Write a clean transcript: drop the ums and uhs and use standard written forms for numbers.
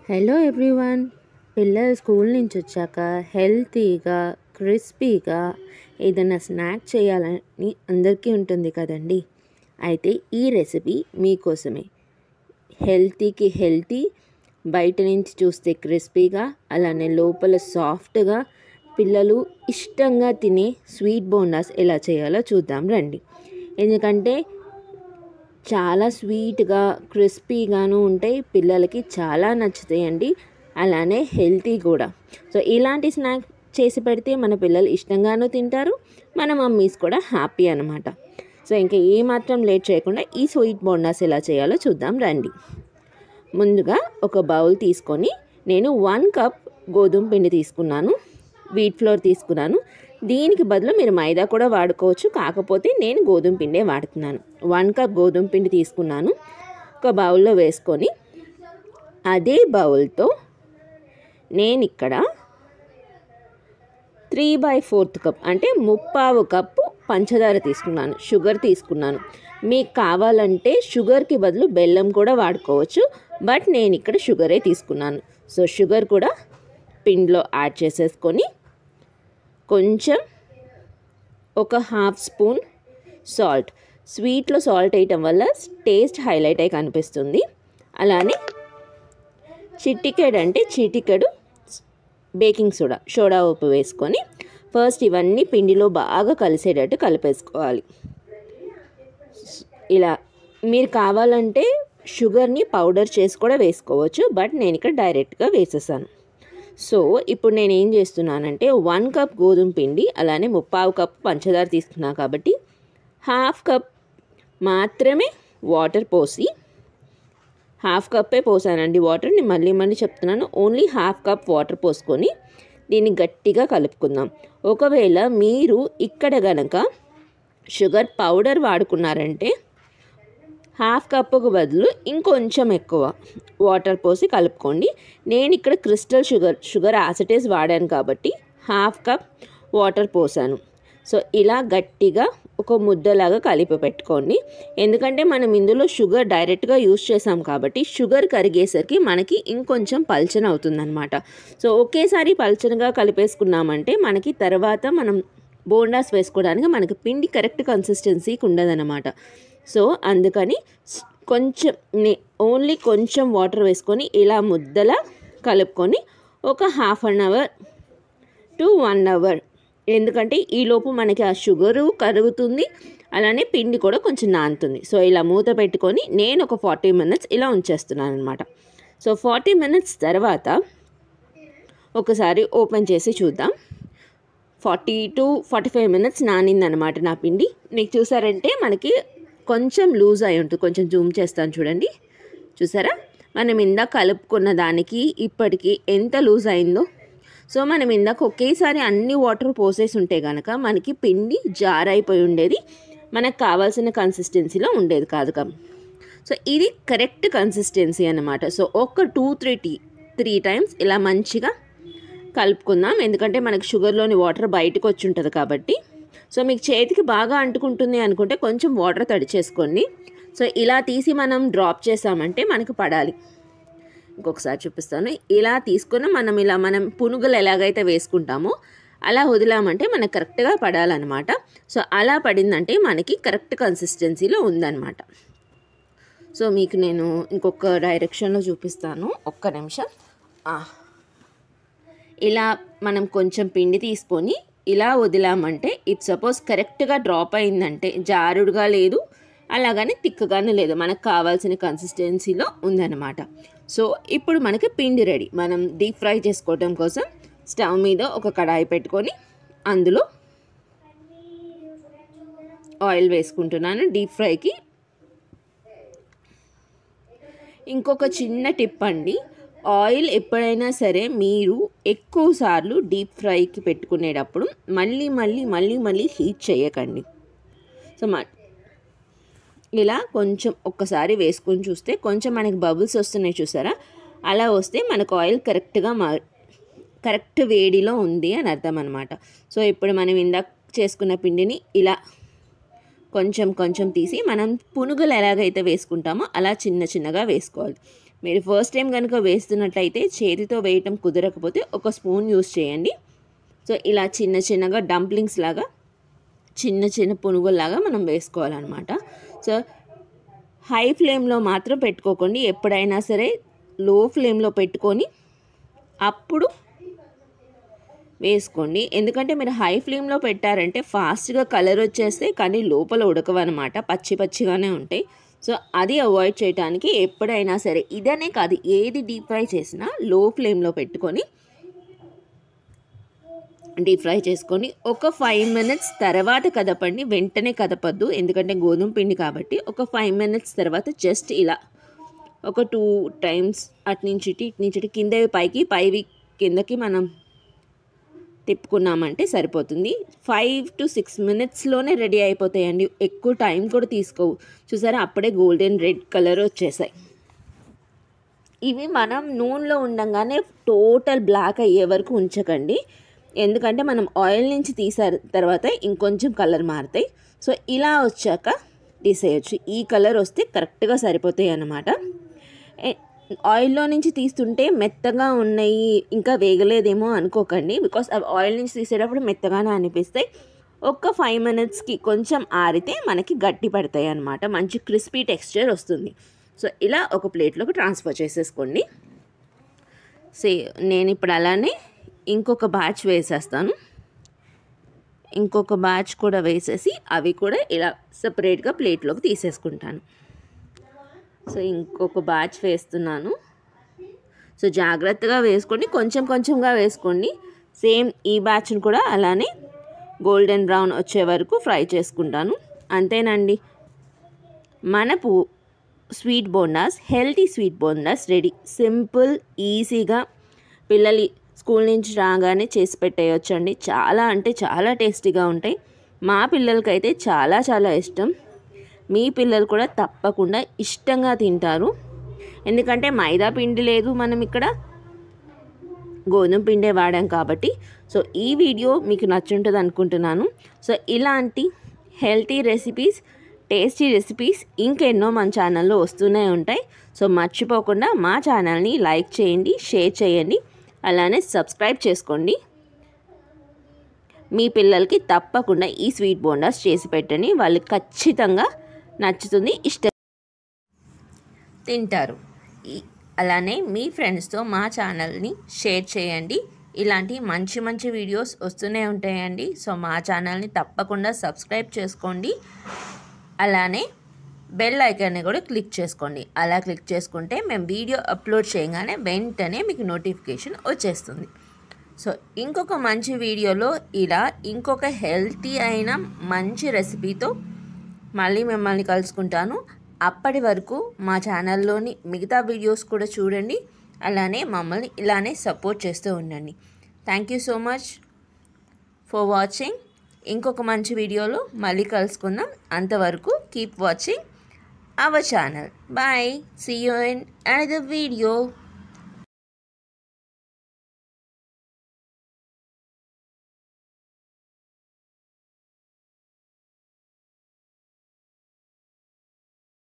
Hello everyone. పిల్లలు school నుంచి వచ్చాక హెల్తీగా క్రిస్పీగా ఏదైనా స్నాక్ చేయాలని అందరికీ ఉంటుంది కదండి. అయితే ఈ రెసిపీ మీకోసమే. హెల్తీకి హెల్తీ, బయట నుంచి చూస్తే క్రిస్పీగా, అలానే లోపల సాఫ్ట్గా పిల్లలు ఇష్టంగా తినే స్వీట్ బోండాస్ ఎలా చేయాలో చూద్దాం రండి. ఎందుకంటే చాలా స్వీట్గా క్రిస్పీగాను ఉంటాయి, పిల్లలకి చాలా నచ్చుతాయండి, అలానే హెల్తీ కూడా. సో ఇలాంటి స్నాక్ చేసి పెడితే మన పిల్లలు ఇష్టంగానూ తింటారు, మన మమ్మీస్ కూడా హ్యాపీ అనమాట. సో ఇంకా ఏమాత్రం లేట్ చేయకుండా ఈ స్వీట్ బోండాస్ ఎలా చేయాలో చూద్దాం రండి. ముందుగా ఒక బౌల్ తీసుకొని నేను 1 కప్ గోధుమ పిండి తీసుకున్నాను, వీట్ ఫ్లోర్ తీసుకున్నాను. దీనికి బదులు మీరు మైదా కూడా వాడుకోవచ్చు, కాకపోతే నేను గోధుమ పిండే వాడుతున్నాను. 1 కప్ గోధుమ పిండి తీసుకున్నాను, ఒక బౌల్లో వేసుకొని అదే బౌల్తో నేను ఇక్కడ 3/4 కప్ అంటే 3/4 కప్పు పంచదార తీసుకున్నాను, షుగర్ తీసుకున్నాను. మీకు కావాలంటే షుగర్కి బదులు బెల్లం కూడా వాడుకోవచ్చు, బట్ నేను ఇక్కడ షుగరే తీసుకున్నాను. సో షుగర్ కూడా పిండిలో యాడ్ చేసేసుకొని కొంచెం ఒక 1/2 స్పూన్ సాల్ట్. స్వీట్లో సాల్ట్ వేయటం వల్ల టేస్ట్ హైలైట్ అయి కనిపిస్తుంది. అలానే చిటికెడు బేకింగ్ సోడా ఉప్పు వేసుకొని ఫస్ట్ ఇవన్నీ పిండిలో బాగా కలిసేటట్టు కలిపేసుకోవాలి. ఇలా మీరు కావాలంటే షుగర్ని పౌడర్ చేసి కూడా వేసుకోవచ్చు, బట్ నేను ఇక్కడ డైరెక్ట్గా వేసేసాను. సో ఇప్పుడు నేను ఏం చేస్తున్నానంటే 1 కప్ గోధుమ పిండి అలానే 3/4 కప్ పంచదార తీసుకున్నా కాబట్టి 1/2 కప్ మాత్రమే వాటర్ పోసి, 1/2 కప్పే పోసానండి వాటర్. నేను మళ్ళీ చెప్తున్నాను, ఓన్లీ 1/2 కప్ వాటర్ పోసుకొని దీన్ని గట్టిగా కలుపుకుందాం. ఒకవేళ మీరు ఇక్కడ గనక షుగర్ పౌడర్ వాడుకున్నారంటే 1/2 కప్పుకు బదులు ఇంకొంచెం ఎక్కువ వాటర్ పోసి కలుపుకోండి. నేను ఇక్కడ క్రిస్టల్ షుగర్ యాసిటీస్ వాడాను కాబట్టి 1/2 కప్ వాటర్ పోసాను. సో ఇలా గట్టిగా ఒక ముద్దలాగా కలిపి పెట్టుకోండి. ఎందుకంటే మనం ఇందులో షుగర్ డైరెక్ట్గా యూస్ చేసాం కాబట్టి షుగర్ కరిగేసరికి మనకి ఇంకొంచెం పల్చన అవుతుందన్నమాట. సో ఒకేసారి పల్చనగా కలిపేసుకున్నామంటే మనకి తర్వాత మనం బోండాస్ వేసుకోవడానికి మనకి పిండి కరెక్ట్ కన్సిస్టెన్సీకి ఉండదన్నమాట. సో అందుకని ఓన్లీ కొంచెం వాటర్ వేసుకొని ఇలా ముద్దలా కలుపుకొని ఒక 1/2 అవర్ టు 1 అవర్, ఎందుకంటే ఈలోపు మనకి ఆ షుగరు కరుగుతుంది, అలానే పిండి కూడా కొంచెం నానుతుంది. సో ఇలా మూత పెట్టుకొని నేను ఒక 40 మినిట్స్ ఇలా ఉంచేస్తున్నాను అనమాట. సో 40 మినిట్స్ తర్వాత ఒకసారి ఓపెన్ చేసి చూద్దాం. 40 to 45 మినిట్స్ నానిందనమాట నా పిండి. మీకు చూసారంటే మనకి కొంచెం లూజ్ అయి ఉంటుంది. కొంచెం జూమ్ చేస్తాను చూడండి, చూసారా మనం ఇందాక కలుపుకున్న దానికి ఇప్పటికి ఎంత లూజ్ అయిందో. సో మనం ఇందాక ఒకేసారి అన్ని వాటర్ పోసేసి ఉంటే కనుక మనకి పిండి జారైపోయి ఉండేది, మనకు కావాల్సిన కన్సిస్టెన్సీలో ఉండేది కాదు కదా. సో ఇది కరెక్ట్ కన్సిస్టెన్సీ అన్నమాట. సో ఒక 2-3 టైమ్స్ ఇలా మంచిగా కలుపుకుందాం, ఎందుకంటే మనకి షుగర్లోని వాటర్ బయటకు వచ్చి ఉంటుంది కాబట్టి. సో మీకు చేతికి బాగా అంటుకుంటుంది అనుకుంటే కొంచెం వాటర్ తడిచేసుకోండి. సో ఇలా తీసి మనం డ్రాప్ చేసామంటే మనకు పడాలి. ఇంకొకసారి చూపిస్తాను. ఇలా తీసుకొని మనం పునుగులు ఎలాగైతే వేసుకుంటామో అలా వదిలామంటే మనకు కరెక్ట్గా పడాలన్నమాట. సో అలా పడిందంటే మనకి కరెక్ట్ కన్సిస్టెన్సీలో ఉందన్నమాట. సో మీకు నేను ఇంకొక డైరెక్షన్లో చూపిస్తాను, ఒక్క నిమిషం. ఇలా మనం కొంచెం పిండి తీసుకొని ఇలా వదిలామంటే ఇఫ్ సపోజ్ కరెక్ట్గా డ్రాప్ అయిందంటే జారుడుగా లేదు, అలాగని తిక్కగానే లేదు, మనకు కావాల్సిన కన్సిస్టెన్సీలో ఉందన్నమాట. సో ఇప్పుడు మనకి పిండి రెడీ. మనం డీప్ ఫ్రై చేసుకోవడం కోసం స్టవ్ మీద ఒక కడాయి పెట్టుకొని అందులో ఆయిల్ వేసుకుంటున్నాను డీప్ ఫ్రైకి. ఇంకొక చిన్న టిప్ అండి, ఆయిల్ ఎప్పుడైనా సరే మీరు ఎక్కువ సార్లు డీప్ ఫ్రైకి పెట్టుకునేటప్పుడు మళ్ళీ హీట్ చేయకండి. సో ఇలా కొంచెం ఒక్కసారి వేసుకొని చూస్తే కొంచెం మనకి బబుల్స్ వస్తున్నాయి చూసారా, అలా వస్తే మనకు ఆయిల్ కరెక్ట్ వేడిలో ఉంది అని అర్థం అనమాట. సో ఇప్పుడు మనం ఇందాక చేసుకున్న పిండిని ఇలా కొంచెం తీసి మనం పునుగులు ఎలాగైతే వేసుకుంటామో అలా చిన్నగా వేసుకోవాలి. మీరు ఫస్ట్ టైం కనుక వేస్తున్నట్లయితే చేతితో వేయటం కుదరకపోతే ఒక స్పూన్ యూస్ చేయండి. సో ఇలా చిన్న చిన్నగా డంప్లింగ్స్ లాగా చిన్న చిన్న పునుగుల్లాగా మనం వేసుకోవాలన్నమాట. సో హై ఫ్లేమ్లో మాత్రం పెట్టుకోకండి, ఎప్పుడైనా సరే లో ఫ్లేమ్లో పెట్టుకొని అప్పుడు వేసుకోండి. ఎందుకంటే మీరు హై ఫ్లేమ్లో పెట్టారంటే ఫాస్ట్గా కలర్ వచ్చేస్తే కానీ లోపల ఉడకవన్నమాట, పచ్చి పచ్చిగానే ఉంటాయి. సో అది అవాయిడ్ చేయడానికి ఎప్పుడైనా సరే ఇదనే కాదు ఏది డీప్ ఫ్రై చేసినా లో ఫ్లేమ్లో పెట్టుకొని డీప్ ఫ్రై చేసుకొని ఒక 5 minutes తర్వాత కదపండి, వెంటనే కదపద్దు ఎందుకంటే గోధుమ పిండి కాబట్టి. ఒక 5 minutes తర్వాత జస్ట్ ఇలా ఒక 2 times అటు నుంచి ఇటు నుంచి ఇటు కిందవి పైకి పైవి కిందకి మనం తిప్పుకున్నామంటే సరిపోతుంది. 5 to 6 minutesలోనే రెడీ అయిపోతాయండి, ఎక్కువ టైం కూడా తీసుకోవు. చూసారా అప్పుడే గోల్డెన్ రెడ్ కలర్ వచ్చేసాయి. ఇవి మనం నూనెలో ఉండగానే టోటల్ బ్లాక్ అయ్యే వరకు ఉంచకండి, ఎందుకంటే మనం ఆయిల్ నుంచి తీసారు తర్వాత ఇంకొంచెం కలర్ మారుతాయి. సో ఇలా వచ్చాక తీసేయచ్చు, ఈ కలర్ వస్తే కరెక్ట్గా సరిపోతాయి అన్నమాట. ఆయిల్లో నుంచి తీస్తుంటే మెత్తగా ఉన్నాయి ఇంకా వేగలేదేమో అనుకోకండి, బికాస్ అవి ఆయిల్ నుంచి తీసేటప్పుడు మెత్తగానే అనిపిస్తాయి. ఒక 5 minutesకి కొంచెం ఆరితే మనకి గట్టి పడతాయి అన్నమాట, మంచి క్రిస్పీ టెక్స్చర్ వస్తుంది. సో ఇలా ఒక ప్లేట్లోకి ట్రాన్స్ఫర్ చేసేసుకోండి. నేను ఇప్పుడు అలానే ఇంకొక బ్యాచ్ వేసేస్తాను, ఇంకొక బ్యాచ్ కూడా వేసేసి అవి కూడా ఇలా సపరేట్గా ప్లేట్లోకి తీసేసుకుంటాను. సో ఇంకొక బ్యాచ్ వేస్తున్నాను. సో జాగ్రత్తగా వేసుకోండి, కొంచెం కొంచెంగా వేసుకోండి. సేమ్ ఈ బ్యాచ్ని కూడా అలానే గోల్డెన్ బ్రౌన్ వచ్చే వరకు ఫ్రై చేసుకుంటాను. అంతేనండి, మన sweet bondas, healthy sweet bondas ready. Simple, ఈజీగా పిల్లలు స్కూల్ నుంచి రాగానే చేసి పెట్టేయొచ్చండి. చాలా అంటే చాలా టేస్టీగా ఉంటాయి. మా పిల్లలకైతే చాలా చాలా ఇష్టం, మీ పిల్లలు కూడా తప్పకుండా ఇష్టంగా తింటారు. ఎందుకంటే మైదా పిండి లేదు, మనం ఇక్కడ గోధుమ పిండే వాడాం కాబట్టి. సో ఈ వీడియో మీకు నచ్చుంటుంది అనుకుంటున్నాను. సో ఇలాంటి హెల్తీ రెసిపీస్, టేస్టీ రెసిపీస్ ఇంకెన్నో మన ఛానల్లో వస్తూనే ఉంటాయి. సో మర్చిపోకుండా మా ఛానల్ని లైక్ చేయండి, షేర్ చేయండి, అలానే సబ్స్క్రైబ్ చేసుకోండి. మీ పిల్లలకి తప్పకుండా ఈ స్వీట్ బోండాస్ చేసి పెట్టండి, వాళ్ళు ఖచ్చితంగా నచ్చుతుంది, ఇష్టం తింటారు. అలానే మీ ఫ్రెండ్స్తో మా ఛానల్ని షేర్ చేయండి. ఇలాంటి మంచి మంచి వీడియోస్ వస్తూనే ఉంటాయండి. సో మా ఛానల్ని తప్పకుండా సబ్స్క్రైబ్ చేసుకోండి, అలానే బెల్ ఐకాన్ని కూడా క్లిక్ చేసుకోండి. అలా క్లిక్ చేసుకుంటే మేము వీడియో అప్లోడ్ చేయగానే వెంటనే మీకు నోటిఫికేషన్ వచ్చేస్తుంది. సో ఇంకొక మంచి వీడియోలో ఇలా ఇంకొక హెల్తీ అయిన మంచి రెసిపీతో మళ్ళీ మిమ్మల్ని కలుసుకుంటాను. అప్పటి వరకు మా ఛానల్లోని మిగతా వీడియోస్ కూడా చూడండి, అలానే మమ్మల్ని ఇలానే సపోర్ట్ చేస్తూ ఉండండి. Thank you so much for watching. ఇంకొక మంచి వీడియోలో మళ్ళీ కలుసుకుందాం. అంతవరకు keep watching our channel. Bye. See you in another video.